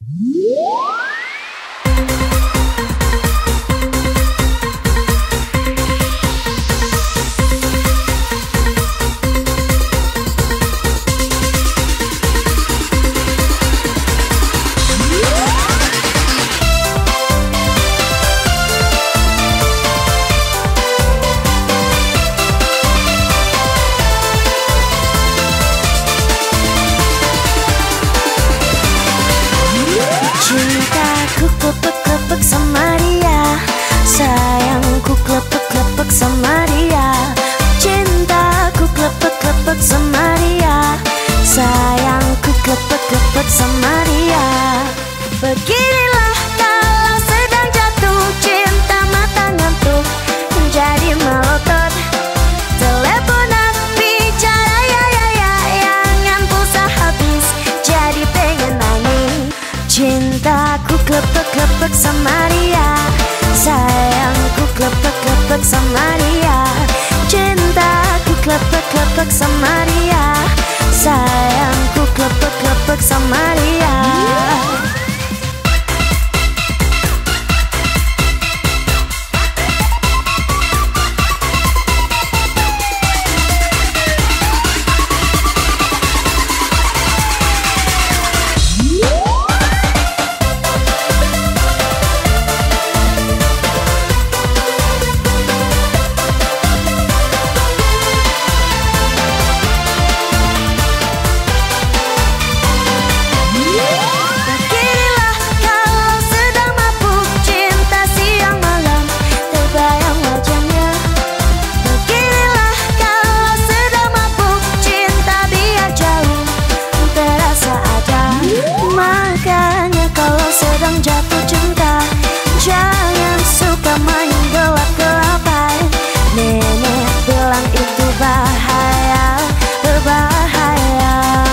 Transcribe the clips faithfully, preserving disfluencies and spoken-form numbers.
Cintaku klepek-klepek sama dia, sayangku klepek-klepek sama dia. Cintaku klepek-klepek sama dia, sayangku klepek-klepek sama dia. Beginilah kalau sedang jatuh cinta, mata ngantuk jadi melotot. Teleponan bicara ya ya ya, yang pulsa habis jadi pengen nangis. Cintaku klepek-klepek sama dia, sayangku klepek-klepek sama dia. Cintaku klepek-klepek sama dia, sayangku klepek-klepek sama dia. Jatuh cinta, jangan suka main gelap-gelapan. Nenek bilang itu bahaya, berbahaya.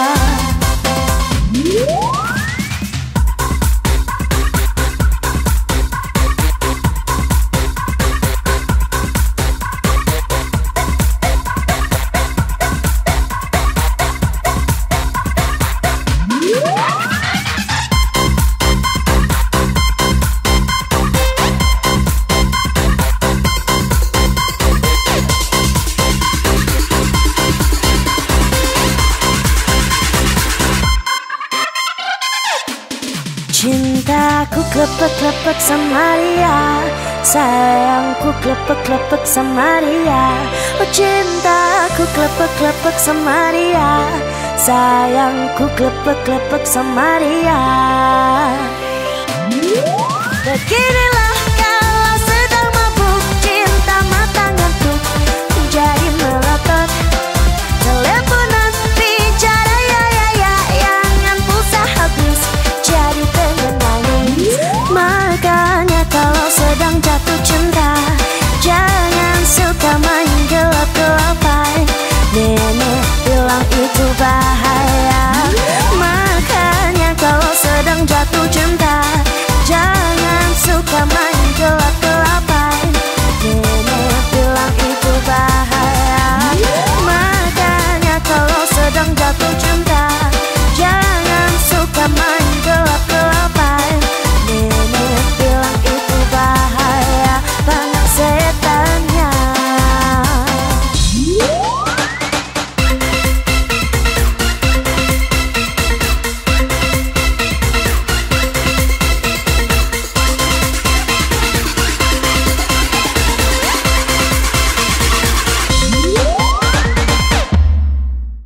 Cintaku klepek-klepek sama dia, sayangku klepek-klepek sama dia. Oh cintaku klepek-klepek sama dia, sayangku klepek-klepek sama dia.